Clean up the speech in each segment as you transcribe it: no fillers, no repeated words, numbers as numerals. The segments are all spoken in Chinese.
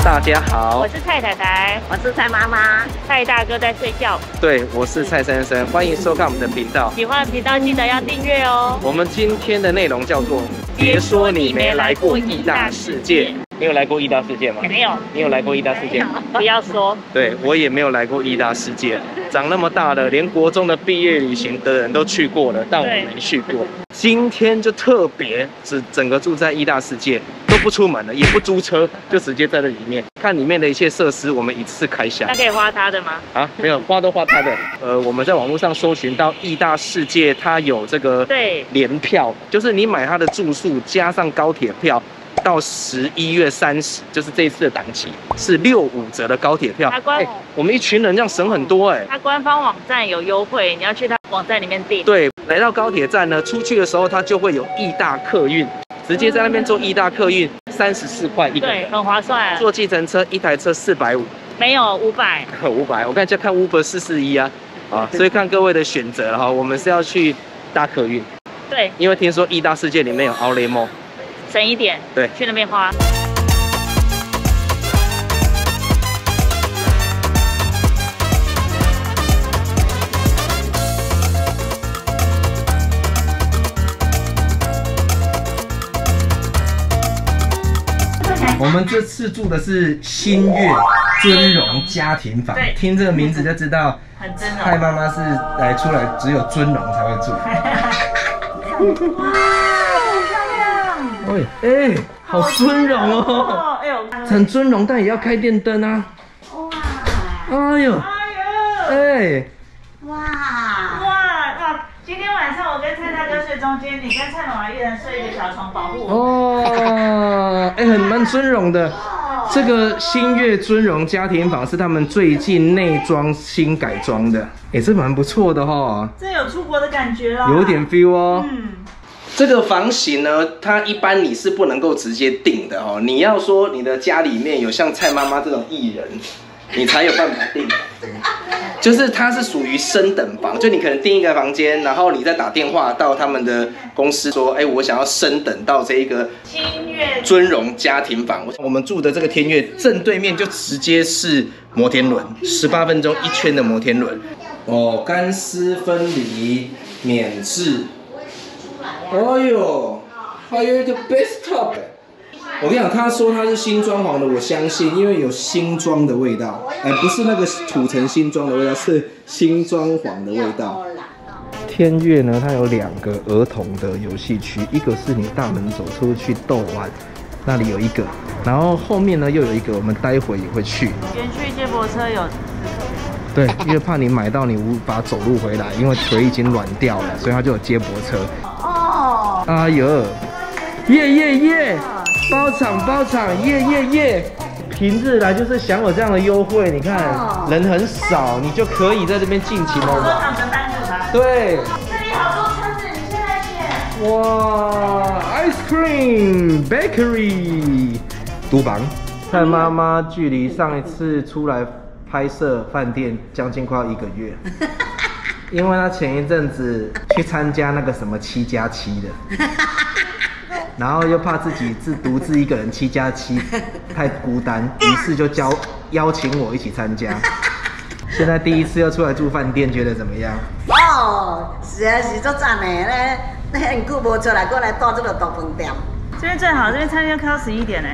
大家好， 我是蔡太太， 我是蔡妈妈， 蔡大哥在睡觉。 对，我是蔡先生，欢迎收看我们的频道。 喜欢的频道记得要订阅哦。 我们今天的内容叫做“别说你没来过义大世界”。你有来过义大世界吗？ 没有。 你有来过义大世界吗？ 不要说。 对，我也没有来过义大世界。长那么大了，连国中的毕业旅行的人都去过了，但我没去过。今天就特别，整个住在义大世界，都不出门了，也不租车，就直接在这里面看里面的一切设施，我们一次开箱。 那可以花他的吗？ 啊，没有，花都花他的。我们在网络上搜寻到义大世界，它有这个联票，就是你买它的住宿加上高铁票。到11月30，就是这一次的档期是65折的高铁票。我们一群人这样省很多哎。 它官方网站有优惠，你要去它网站里面订。 对，来到高铁站呢，出去的时候它就会有义大客运，直接在那边坐义大客运，34块一个人， 对，很划算。 坐计程车一台车450， 没有500，500。 我刚才在看 Uber 441啊，所以看各位的选择了哈，我们是要去大客运。 对， 因为听说义大世界里面有 Outlet Mall。 省一点， 对， 去那边花。 我们这次住的是新月尊荣家庭房，听这个名字就知道， 很尊荣。 蔡妈妈是出来只有尊荣才会住。哎，好尊荣哦！哎呦，很尊荣，但也要开电灯啊！哇！哎呦！哎！ 哇！ 今天晚上我跟蔡大哥睡中间，你跟蔡妈妈一人睡一个小床，保护我。 哦，哎，蛮尊荣的。这个新月尊荣家庭房是他们最近内装新改装的，哎，这蛮不错的哈。 这有出国的感觉啦， 有点 feel 哦。这个房型呢，它一般你是不能够直接订的哦。你要说你的家里面有像蔡妈妈这种艺人，你才有办法订。就是它是属于升等房，就你可能订一个房间，然后你再打电话到他们的公司说，哎，我想要升等到这一个尊荣家庭房。我们住的这个天悦正对面就直接是摩天轮，18分钟一圈的摩天轮。哦，干湿分离，免治。哎呦，还有一个 bathtub。我跟你讲，他说他是新装潢的，我相信，因为有新装的味道，不是那个土城新装的味道，是新装潢的味道。天悦呢，它有2个儿童的游戏区，一个是你大门走出去逗玩，那里有一个，然后后面呢又有一个，我们待会也会去。 园区接驳车有。 对，因为怕你买到你无法走路回来，因为腿已经软掉了，所以它就有接驳车。哦，哎呦，耶！包场，耶！平日来就是享有这样的优惠，你看人很少，你就可以在这边尽情的玩。对， 这里好多车子，你现在选。 哇 ，ice cream bakery， 都房。蔡妈妈距离上一次出来拍摄饭店将近快要1个月，因为他前一阵子去参加那个什么7+7的，然后又怕自己独自一个人7+7太孤单，于是就邀请我一起参加。现在第一次要出来住饭店，觉得怎么样？ 哦，是足赞的咧，很久无出来，过来住这个大饭店。 这边最好，这边餐厅开到11点呢。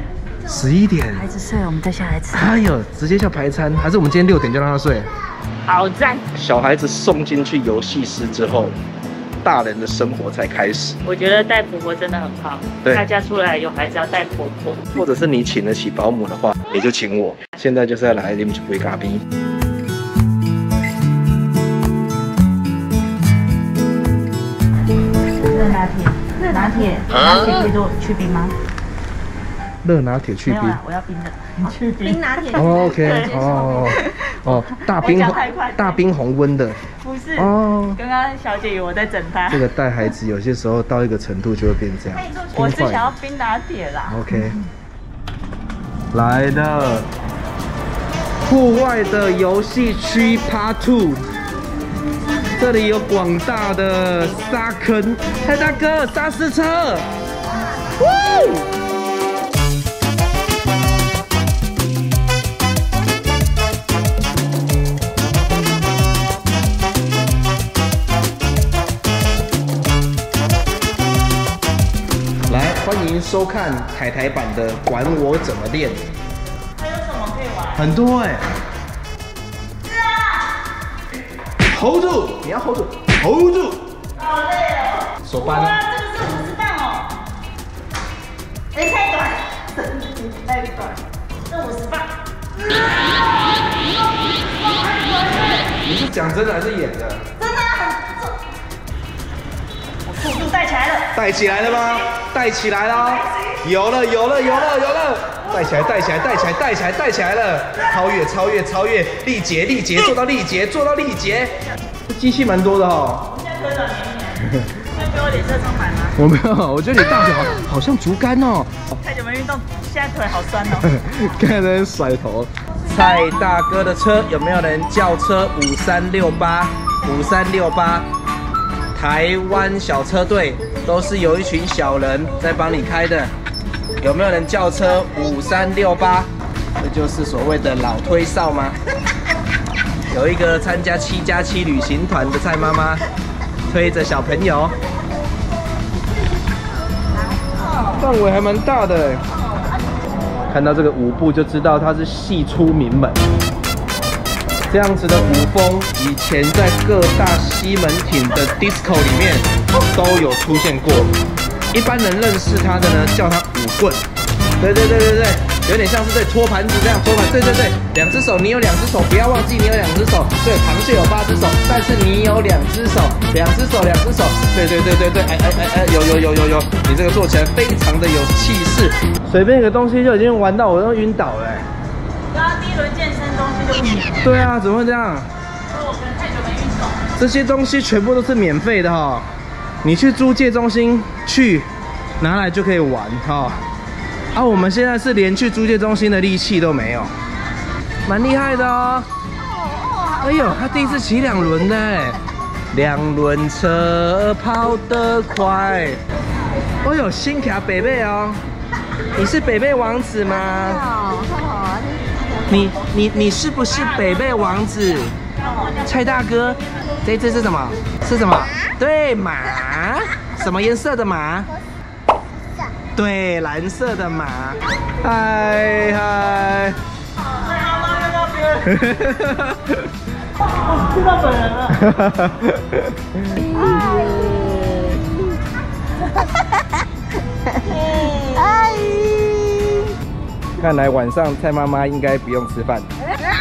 11点， 孩子睡了，我们再下来吃。 哎呦，直接叫排餐，还是我们今天6点就让他睡？ 好赞！小孩子送进去游戏室之后，大人的生活才开始。 我觉得带婆婆真的很好，对，大家出来有孩子要带婆婆， 或者是你请得起保姆的话，也就请我。现在就是要来啉一杯咖啡。 热拿铁可以做去冰吗？ 热拿铁去冰， 我要冰的，去冰拿铁。 OK， 大冰红温的。 不是哦，刚刚小姐以为我在整她。 这个带孩子有些时候到一个程度就会变这样。 我是想要冰拿铁啦。 OK， 来了，户外的游戏区 Part 2。这里有广大的沙坑，蔡大哥，沙石车。 迎收看台台版的《管我怎么练》。 还有什么可以玩？ 很多哎、 是啊。 hold 住，你要 hold 住 ，hold 住。 好累哦。 手扳。 哇，这个是50磅哦。哎，太短，太短，这50磅。 你是讲真的还是演的？ 真的很重。我速度带起来了。 带起来了吗？带起来了，有了，带起来了，超越，力竭，做到力竭，这机器蛮多的哦。 我现在腿软绵绵，要给我脸色充满吗？ 我没有，我觉得你大腿好像竹竿哦。 太久没运动，现在腿好酸哦。 刚才在那甩头。蔡大哥的车有没有人叫车？5368，台湾小车队都是有一群小人在帮你开的。有没有人叫车？5368，这就是所谓的老推少吗？有一个参加7+7旅行团的蔡妈妈推着小朋友，范围还蛮大的。看到这个舞步就知道它是系出名门。这样子的舞风，以前在各大西门町的 disco 里面都有出现过。一般人认识它的呢，叫它舞棍。对，有点像是对托盘子这样托盘。对，两只手，你有2只手，不要忘记你有2只手。对，螃蟹有8只手，但是你有2只手，2只手。对，有，你这个做起来非常的有气势。随便一个东西就已经玩到我都晕倒了。 刚刚第一轮健身东西就不免。 对啊，怎么会这样？ 我可能太久没运动。 这些东西全部都是免费的哈，你去租借中心去拿来就可以玩哈。啊，我们现在是连去租借中心的力气都没有，蛮厉害的哦。哎呦，他第一次骑2轮的，2轮车跑得快。哎呦，新卡北贝哦，你是北贝王子吗？你是不是北贝王子？蔡大哥，这只是什么？是什么？对，马。什么颜色的马？对，蓝色的马。嗨。 知道本人了。 看来晚上蔡妈妈应该不用吃饭。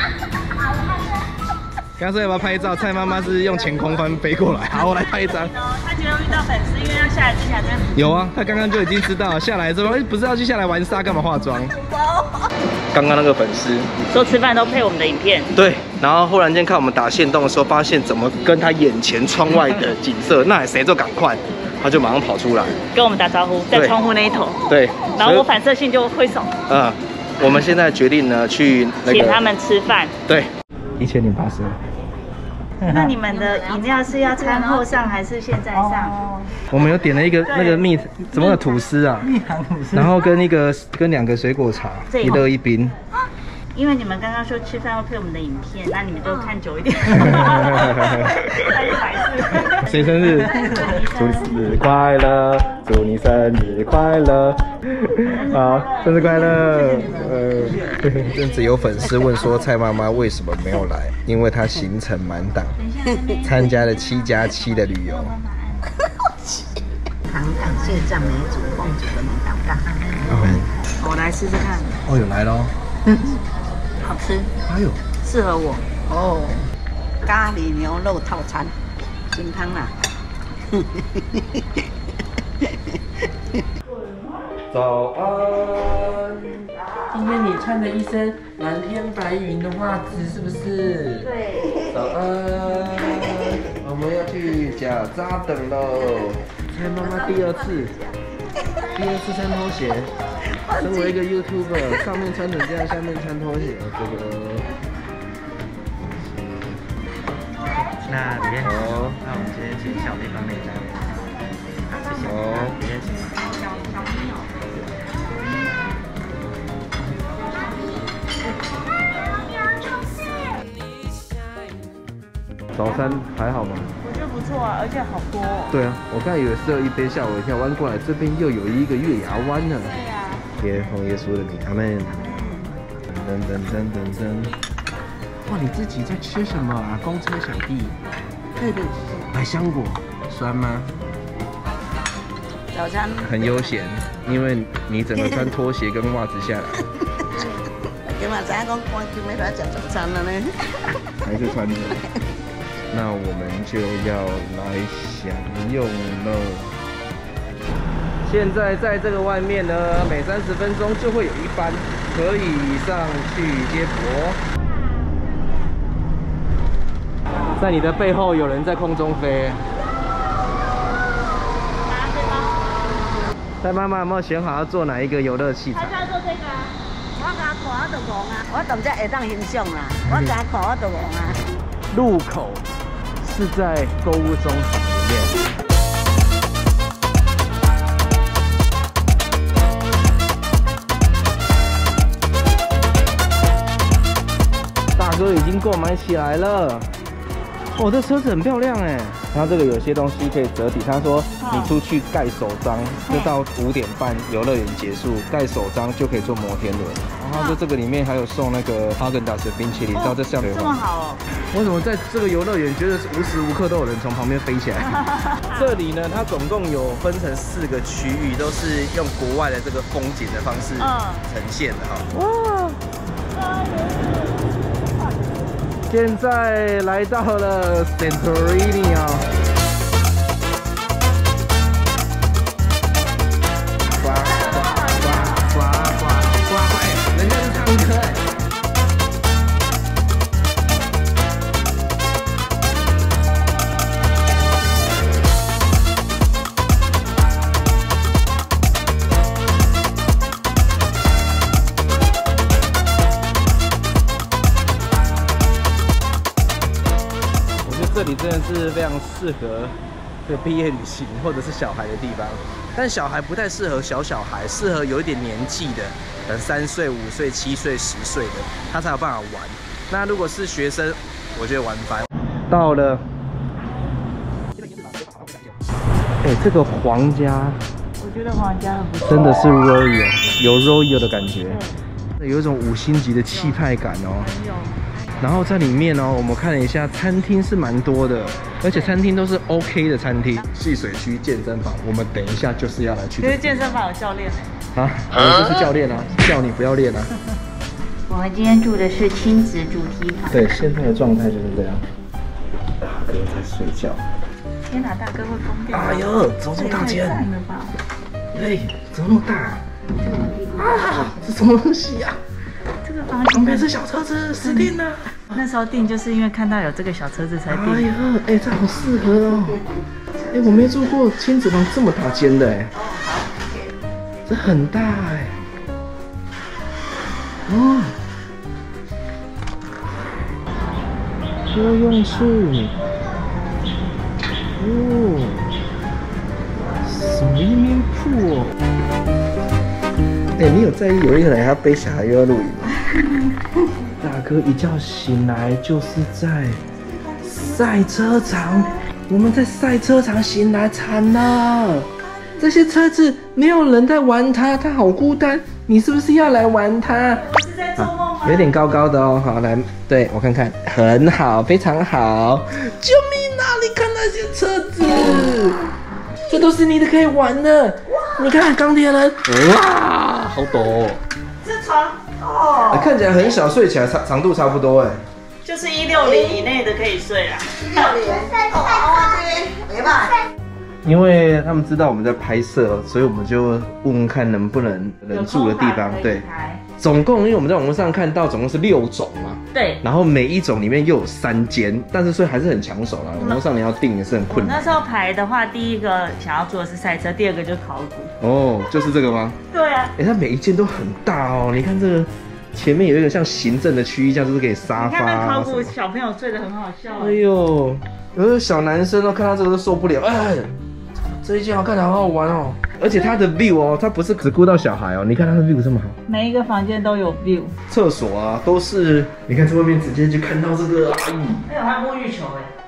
刚说要不要拍照？蔡妈妈是用前空翻飞过来。好，我来拍一张。 他觉得遇到粉丝，因为要下来之前这样。 有啊，他刚刚就已经知道下来之后，不是要去下来玩沙，干嘛化妆？刚刚那个粉丝说吃饭都配我们的影片。 对，然后忽然间看我们打限动的时候，发现怎么跟他眼前窗外的景色，那谁就赶快，他就马上跑出来跟我们打招呼，在窗户那一头。 对， 然后我反射性就挥手。 我们现在决定呢去请他们吃饭。 对，1080。 那你们的饮料是要餐后上还是现在上？ 我们有点了一个那个蜜怎么个吐司啊？蜜糖吐司。然后跟2个水果茶，1乐1冰。 因为你们刚刚说吃饭会配我们的影片，那你们就看久一点。 谁生日？祝生日快乐！祝你生日快乐！好，生日快乐！甚至有粉丝问说蔡妈妈为什么没有来？因为她行程满档，参加了7+7的旅游。 糖感谢赞美主，奉主的名祷告。 我来试试看。 哦，有来咯。 好吃。 哎呦， 适合我。 哦，咖喱牛肉套餐，金汤啦。 早安。今天你穿的一身蓝天白云的袜子是不是？ 对。 早安。我们要去假扎等喽。蔡妈妈第二次穿拖鞋。身为一个 YouTuber， 上面穿成这样，下面穿拖鞋，这个。 那里面好，那我们今天请小妹帮你来。谢谢。哦。里面请。 早餐还好吗？ 我觉得不错啊，而且好多、哦。 对啊，我刚才以为是有一杯，吓我一跳，弯过来这边又有一个月牙湾呢。 对呀、 耶，奉耶稣的名，阿门。噔噔噔噔噔。哇，你自己在吃什么啊？公车小弟。 对对， 百香果，酸吗？ 早餐很悠闲，因为你整个穿拖鞋跟袜子下来。 今嘛知影讲赶紧要来吃早餐了呢。 还是穿着。那我们就要来享用了。现在在这个外面呢，每30分钟就会有一班可以上去接驳。在你的背后有人在空中飞。蔡妈妈有没有选好要坐哪一个游乐器材？ 还是要做这个啊？ 我甲看我就戆啊，我当这会当欣赏啦，我甲看我就戆啊。 入口是在购物中心里面。大哥已经购买起来了。哦，这车子很漂亮哎。然后这个有些东西可以折抵，他说你出去盖手章，就到5点半游乐园结束，盖手章就可以坐摩天轮。然后这个里面还有送那个哈根达斯冰淇淋，到这下水这么好哦。 为什么在这个游乐园觉得无时无刻都有人从旁边飞起来？这里呢，它总共有分成4个区域，都是用国外的这个风景的方式呈现的哈。哇！现在来到了 Santorini 啊。呱呱呱呱呱呱呱！哎，人家是唱歌哎。这里真的是非常适合这个毕业旅行或者是小孩的地方，但小孩不太适合小孩，适合有一点年纪的，可能3岁、5岁、7岁、10岁的，他才有办法玩。那如果是学生，我觉得玩翻。到了，哎，这个皇家， 我觉得皇家很不错， 真的是 Royal， 有 Royal 的感觉，有一种5星级的气派感哦。然后在里面哦，我们看了一下，餐厅是蛮多的，而且餐厅都是 OK 的餐厅。戏水区健身房，我们等一下就是要来去。 其实健身房有教练哎。 啊，我就是教练啊，叫你不要练啊。 我们今天住的是亲子主题团。 对，现在的状态就是这样。大哥在睡觉。 天哪，大哥会疯掉！ 哎呦，怎么这么大间？ 太赞了吧！ 哎，怎么那么大？啊，这什么东西呀？ 这个房旁边是小车子，死定了。 那时候订就是因为看到有这个小车子才订。 哎呀，哎，这好适合哦。哎，我没住过亲子房这么大间的哎。这很大哎。哦。游泳池。哦。swimming pool。哎，你有在意有一个人要背小孩又要露营吗？大哥一觉醒来就是在赛车场，我们在赛车场醒来惨了。这些车子没有人在玩它，它好孤单。你是不是要来玩它？ 是在做梦吗？ 有点高高的哦。好，来，对我看看，很好，非常好。救命啊！你看那些车子，这都是你的可以玩的。你看钢铁人，哇，好陡哦。 这床哦， 看起来很小，睡起来长度差不多哎。 就是160以内的可以睡啦。 160，没办法。 因为他们知道我们在拍摄，所以我们就问问看能不能人住的地方。对，总共因为我们在网络上看到总共是6种嘛。对。然后每一种里面又有3间，但是所以还是很抢手啦。网络上你要订也是很困难。 那时候排的话，第一个想要做的是赛车，第2个就是考古。 哦，就是这个吗？对啊。 哎，它每一间都很大哦。你看这个前面有一个像行政的区域，这样就是给沙发。 你看那考古小朋友睡得很好笑。 哎呦，有的小男生都看到这个都受不了。哎。这一间好看的，好好玩哦！而且它的 view 哦，它不是只顾到小孩哦。你看它的 view 这么好， 每一个房间都有 view。厕所啊，都是你看在外面直接就看到这个。 哎呦，还有沐浴球哎。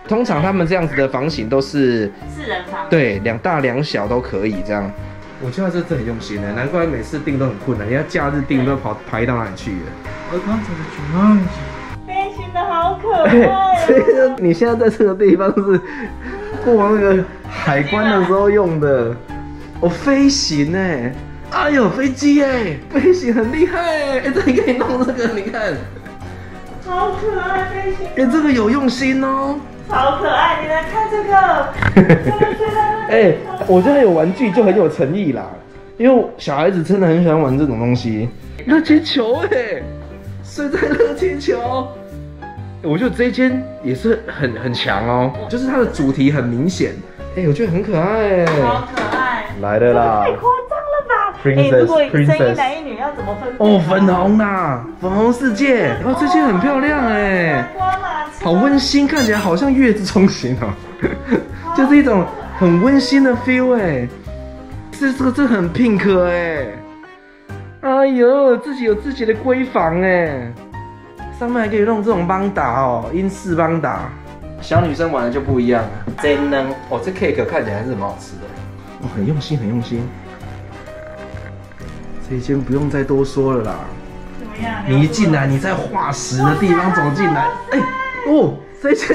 通常他们这样子的房型都是 4人房， 对2大2小都可以这样。我觉得这真的很用心的，难怪每次订都很困难，人家假日订都排到哪里去了。 我刚才的举梦。 飞行的好可爱哦。 你现在在这个地方是过那个海关的时候用的，飞行哎，哎呦飞机哎，飞行很厉害哎，这你可以弄这个，你看， 好可爱飞行， 哎这个有用心哦， 超可爱，你来看这个， 哎，我觉得有玩具就很有诚意啦，因为小孩子真的很喜欢玩这种东西，热气球哎，睡在热气球。我觉得这一间也是很强哦，就是它的主题很明显，哎，我觉得很可爱， 好可爱， 来的啦， 太夸张了吧 Princess， 如果生一 Princess 男一女要怎么分辨？ 哦，粉红啦，粉红世界，哦，这件很漂亮哎，好温馨，看起来好像月子中心哦，就是一种很温馨的 feel 哎，这很 pink 哎，哎呦，自己有自己的闺房哎。上面还可以弄这种邦达哦，英式邦达，小女生玩的就不一样了。真嫩哦，这 cake 看起来还是很好吃的，哦，很用心，很用心。这一间不用再多说了啦。 怎么样？ 你一进来，你在化石的地方走进来，哎，哦，这间，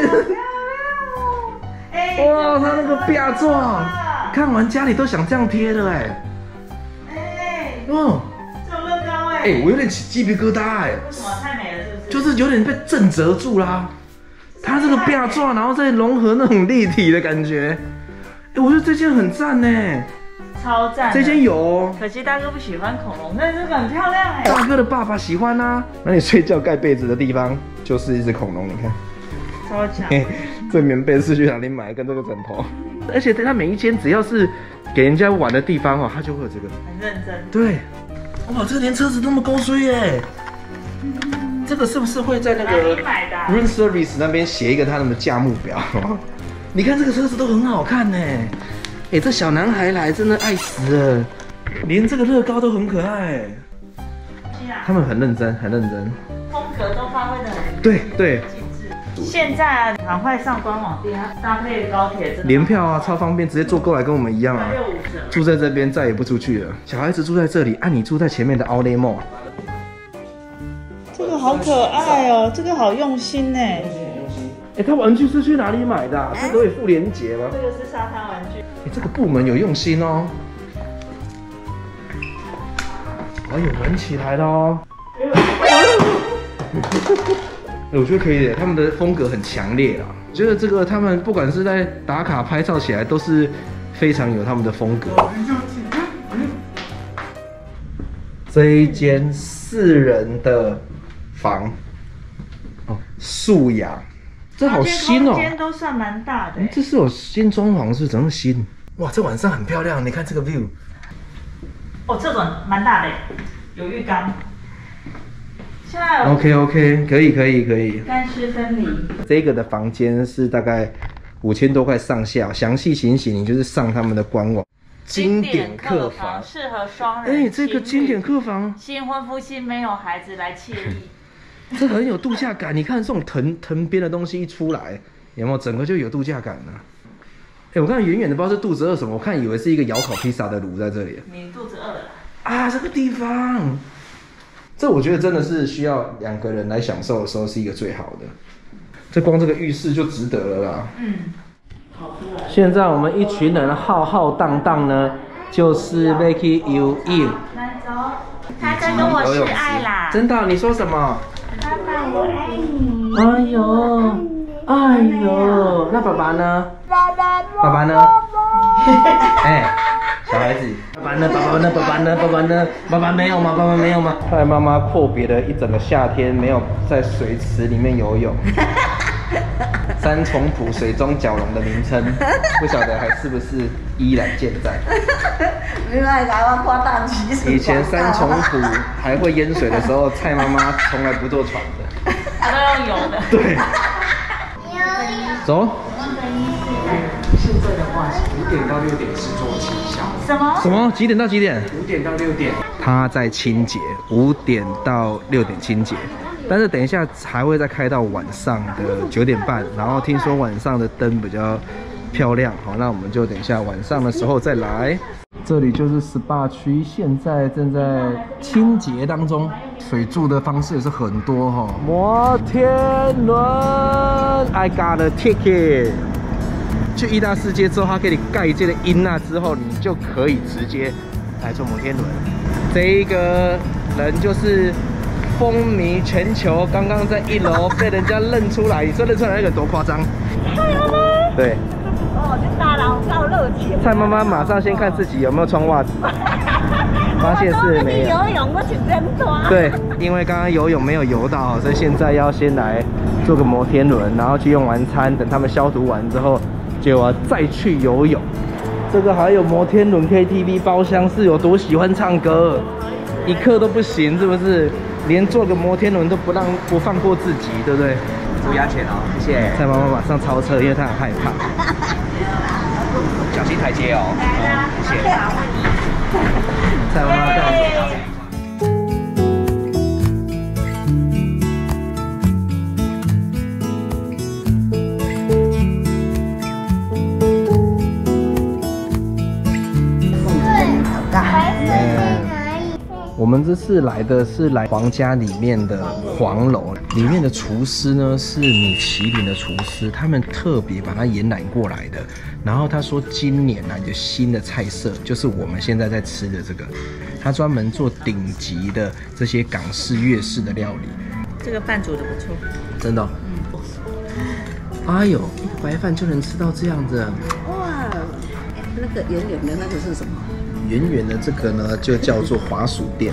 哇，它那个壁纸，看完家里都想这样贴的哎。哦， 这种乐高哎。 哎，我有点起鸡皮疙瘩哎。 为什么？太美了是不是？ 就是有点被震慑住啦，它这个壁纸，然后再融合那种立体的感觉，哎，我觉得这件很赞呢， 超赞。 这件有哦， 可惜大哥不喜欢恐龙，但这个很漂亮哎。 大哥的爸爸喜欢啊。那你睡觉盖被子的地方就是一只恐龙，你看， 超强。 这棉被是去哪里买？跟这个枕头，而且它每一间只要是给人家玩的地方哦，它就会有这个， 很认真。 对，哇，这连车子都那么高衰耶。这个是不是会在那个 room service 那边写一个他们的价目表？你看这个车子都很好看呢，哎，这小男孩来真的爱死了，连这个乐高都很可爱。他们很认真，很认真， 风格都发挥的很对对。 现在啊，赶快上官网订，它搭配高铁联票啊，超方便，直接坐过来跟我们一样啊。住在这边再也不出去了，小孩子住在这里，你住在前面的 Outlet Mall。 这个好可爱哦，这个好用心呢。 哎，他玩具是去哪里买的？这可以附连结吗？ 这个是沙滩玩具。 哎，这个部门有用心哦。哎呦，玩起来了哦。我觉得可以的，他们的风格很强烈啊。我觉得这个他们不管是在打卡拍照起来，都是非常有他们的风格。这一间4人的房，哦，素雅，这好新哦。 空间都算蛮大的。 这是有新装潢，是怎么新？哇，这晚上很漂亮，你看这个 view。 哦，这种蛮大的，有浴缸。现在 OK， 可以。 干湿分离。 这个的房间是大概5000多块上下，详细情形你就是上他们的官网。经典客房适合双人。 哎，这个经典客房， 新婚夫妻没有孩子来惬意。 这很有度假感。你看这种藤边的东西一出来，有没有整个就有度假感呢？哎，我看远远的不知道是肚子饿什么，我看以为是一个窑烤披萨的炉在这里。 你肚子饿了啊？这个地方，这我觉得真的是需要2个人来享受的时候是一个最好的。这光这个浴室就值得了啦。现在我们一群人浩浩荡荡呢，就是要去游泳。 来走，他在跟我示爱啦。 真的？你说什么？ 爸爸，我爱你。 哎呦，那爸爸呢？爸爸呢？哎，小孩子，爸爸呢？爸爸没有吗？爸爸没有吗？后来妈妈阔别了一整个夏天，没有在水池里面游泳。三重埔水中蛟龙的名称，不晓得还是不是依然健在。以前三重埔还会淹水的时候，蔡妈妈从来不坐船的， 她都用游的。 对。走。 现在的话是5点到6点是做清消。 什么？几点到几点 ？5点到6点。 他在清洁，5点到6点清洁。 但是等一下还会再开到晚上的9点半，然后听说晚上的灯比较漂亮，好，那我们就等一下晚上的时候再来。这里就是 SPA 区，现在正在清洁当中，水柱的方式也是很多哈。摩天轮 ，I got a ticket。去义大世界之后，他给你盖这个音呐之后，你就可以直接来坐摩天轮。这一个人就是风靡全球，刚刚在1楼被人家认出来，你说认出来那个多夸张？对。 哦，这大佬够热情。 蔡妈妈马上先看自己有没有穿袜子，发现是没有。 游泳我是真多。 对，因为刚刚游泳没有游到，所以现在要先来坐个摩天轮，然后去用完餐，等他们消毒完之后，就要再去游泳。这个还有摩天轮 KTV 包厢，是有多喜欢唱歌，一刻都不行，是不是？连坐个摩天轮都不放过自己，对不对？ 注意安全哦，谢谢。 蔡妈妈马上超车，因为她很害怕。 小心台阶哦，谢谢。 蔡妈妈带我们。我们这次来的是来皇家里面的黄楼，里面的厨师呢是米其林的厨师，他们特别把它延揽过来的。然后他说今年呢有新的菜色，就是我们现在在吃的这个，他专门做顶级的这些港式、粤式的料理。 这个饭煮的不错， 真的、哦。哎呦，一个白饭就能吃到这样子。 哇，那个圆圆的那个是什么？ 圆圆的这个呢，就叫做滑鼠店。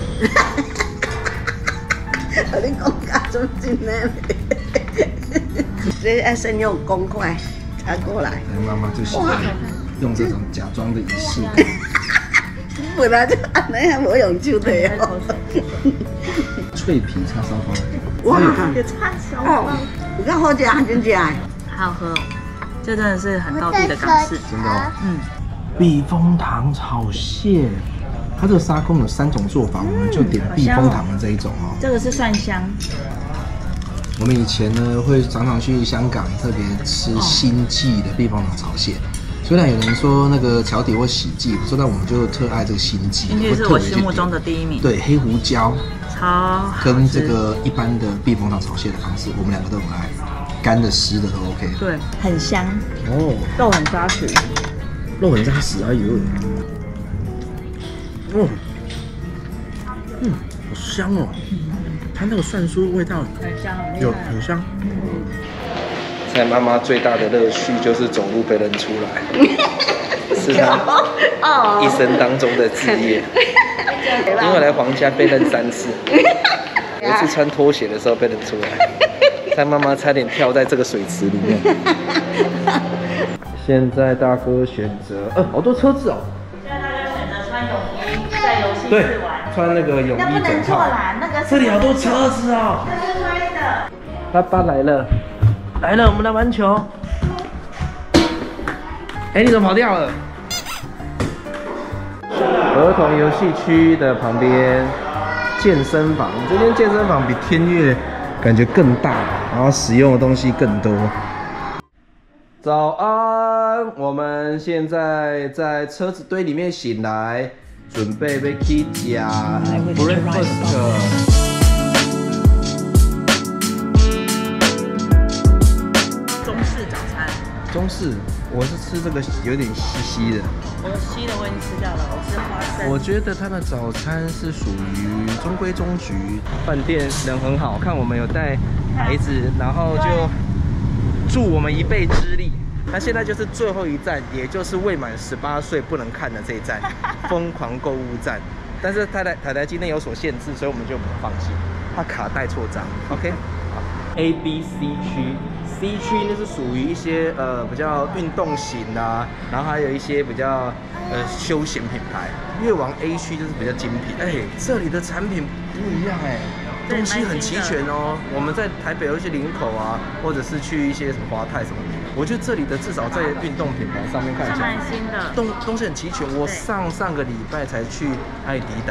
你讲假中真的，这要先用公筷才过来。 妈妈就喜欢用这种假装的仪式感。 本来就安尼啊，无用手的哦。 脆皮叉烧包。 哇，这叉烧包，你看好吃还真假？ 好喝哦，这真的是很道地的港式， 真的、哦。 嗯。 避风塘炒蟹，它这个沙公有3种做法，我们就点避风塘的这一种哦。 这个是蒜香。 我们以前呢会常常去香港，特别吃新记的避风塘炒蟹。虽然有人说那个桥底或喜记，说但我们就特爱这个新记。 新记是我心目中的第1名。 对，黑胡椒， 超跟这个一般的避风塘炒蟹的方式，我们2个都很爱，干的湿的都 OK。 对，很香哦， 肉很扎实。 肉很扎实，哎呦，好香哦！它那个蒜酥味道很香， 很香。蔡妈妈最大的乐趣就是走路被认出来，是她一生当中的志业。因为来皇家被认3次，有一次穿拖鞋的时候被认出来，蔡妈妈差点跳在这个水池里面。现在大哥选择，好多车子哦。 现在大家选择穿泳衣在游戏室玩， 穿那个泳衣那不能坐啦，那个这里好多车子哦。 这是推的。 爸爸来了，我们来玩球。哎，你怎么跑掉了？儿童游戏区的旁边，健身房。这间健身房比天悦感觉更大，然后使用的东西更多。早安，我们现在在车子堆里面醒来，准备要去吃 breakfast。 中式早餐。 中式，我是吃这个有点稀稀的。 我稀的我已经吃掉了，我吃花生。 我觉得他的早餐是属于中规中矩。饭店人很好，看我们有带孩子，然后就助我们一臂之力。那现在就是最后一站，也就是未满18岁不能看的这一站——疯狂购物站。但是太太今天有所限制，所以我们就没有放弃。他卡带错章 ，OK。好 ，A、B、C 区。C 区那是属于一些比较运动型啊，然后还有一些比较休闲品牌。越往 A 区就是比较精品。哎，这里的产品不一样哎，东西很齐全哦。我们在台北有一些林口啊，或者是去一些什么华泰什么，我觉得这里的至少在运动品牌上面看起来蛮新的， 东西很齐全。我上个礼拜才去艾迪达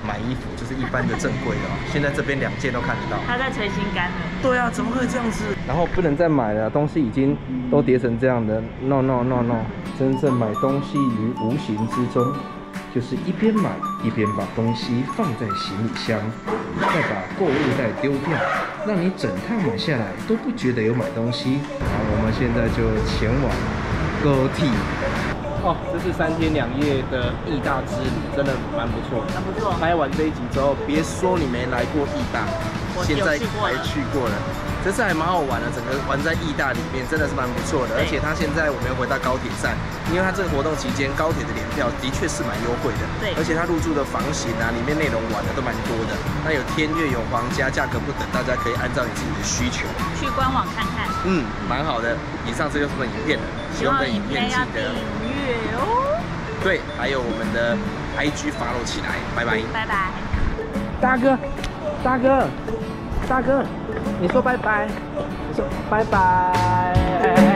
买衣服，就是一般的正规的哦。现在这边2件都看得到。 他在捶心肝了。 对啊，怎么会这样子？然后不能再买了，东西已经都叠成这样的。No no no no， 真正买东西于无形之中，就是一边买一边把东西放在行李箱，再把购物袋丢掉，让你整趟买下来都不觉得有买东西。好，我们现在就前往高铁。哦，这是3天2夜的义大之旅，真的蛮不错的。 很不错。 拍完这一集之后，别说你没来过义大，现在还去过了。这次还蛮好玩的，整个玩在义大里面真的是蛮不错的。而且它现在我们又回到高铁站，因为它这个活动期间高铁的联票的确是蛮优惠的。 对， 而且它入住的房型啊，里面内容玩的都蛮多的。那有天悦有皇家，价格不等，大家可以按照你自己的需求去官网看看。 蛮好的。以上这就是我们影片了，喜欢我们的影片记得订阅哦。 对，还有我们的 IG follow 起来，拜拜。 拜拜。 大哥，大哥，大哥，你说拜拜，你说拜拜。